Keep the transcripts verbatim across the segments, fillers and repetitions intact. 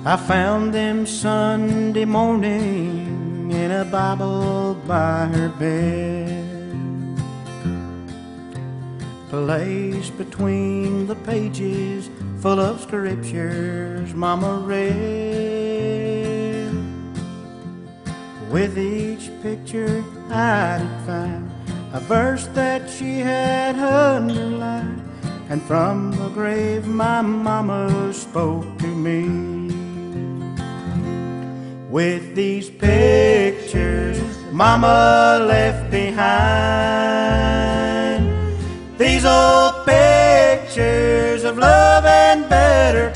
I found them Sunday morning in a Bible by her bed, placed between the pages full of scriptures Mama read. With each picture I did find a verse that she had underlined, and from the grave my mama spoke to me. With these pictures Mama left behind, these old pictures of love and better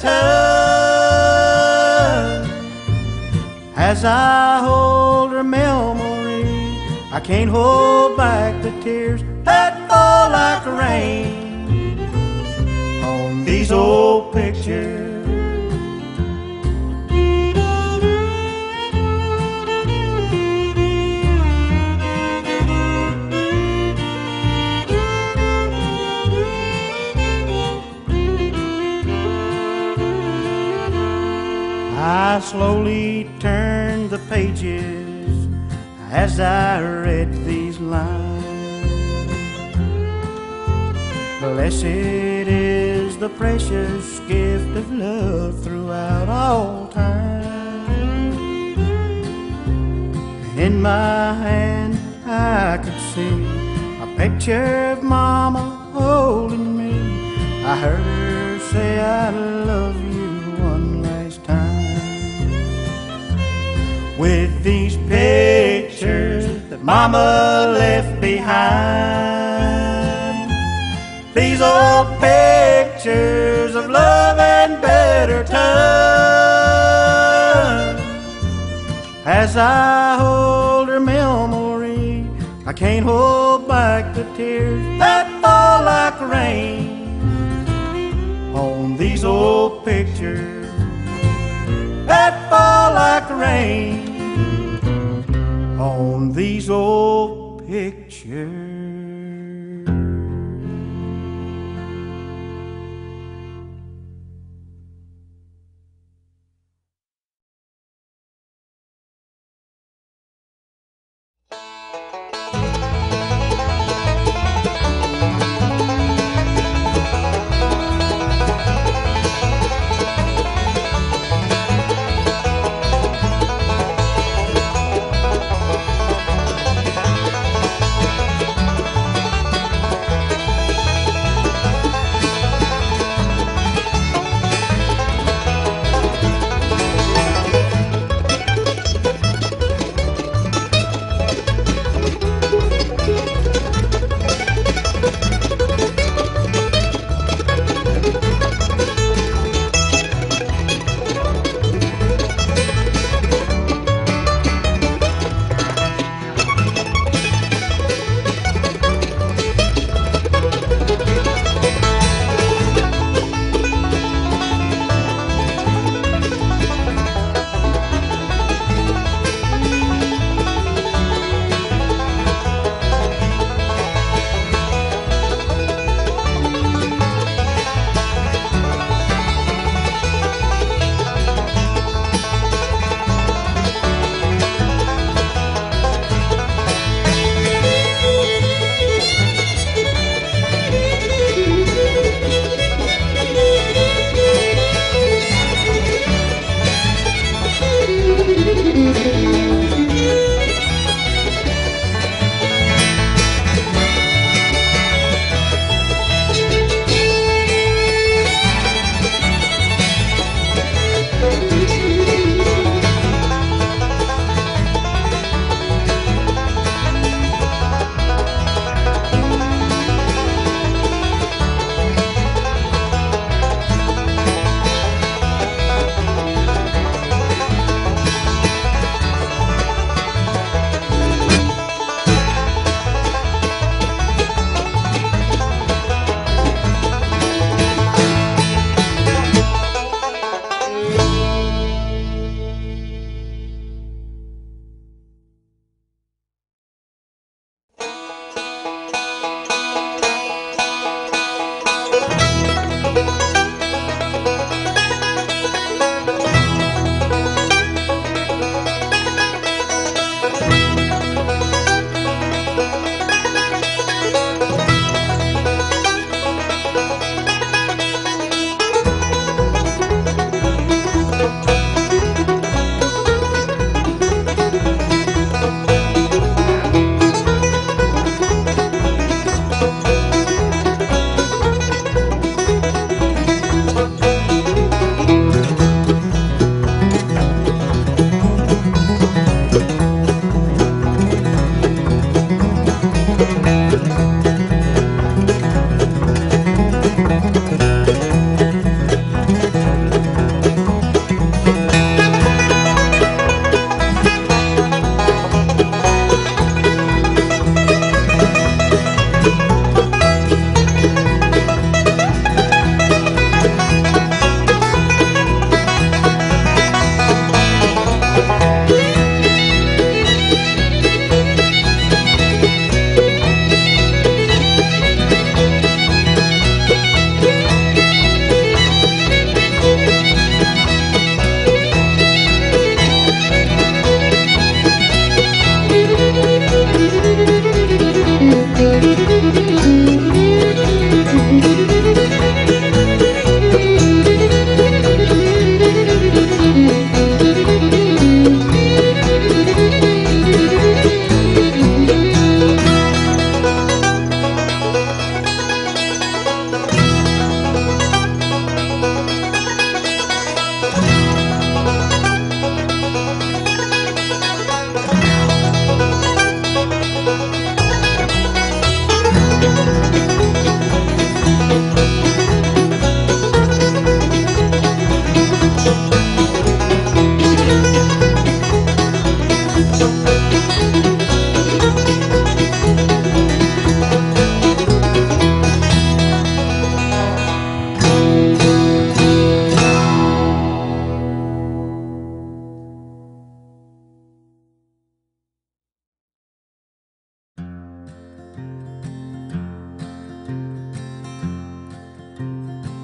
times, as I hold her memory, I can't hold back the tears that fall like rain on these old pictures. I slowly turned the pages as I read these lines. Blessed is the precious gift of love throughout all time. In my hand I could see a picture of Mama holding me. I heard her say I love you one last time. With these pictures that Mama left behind, these old pictures of love and better times, as I hold her memory, I can't hold back the tears that fall like rain on these old pictures, that fall like rain on these old pictures.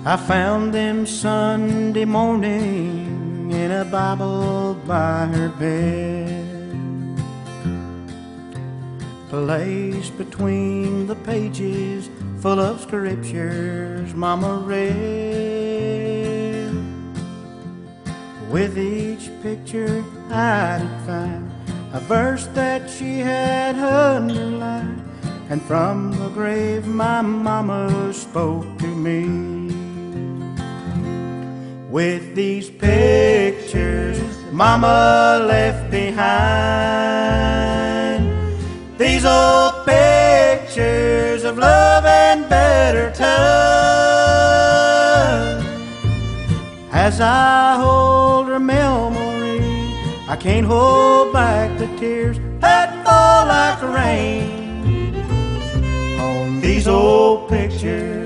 I found them Sunday morning in a Bible by her bed, placed between the pages full of scriptures Mama read. With each picture I did find a verse that she had underlined, and from the grave my mama spoke to me. With these pictures Mama left behind, these old pictures of love and better times. As I hold her memory, I can't hold back the tears that fall like rain on these old pictures.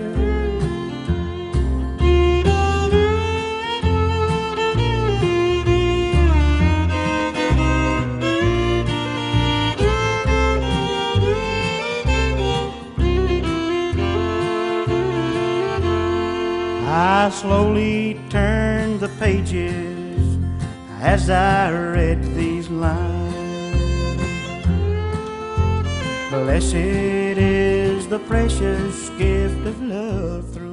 I slowly turned the pages as I read these lines. Blessed is the precious gift of love through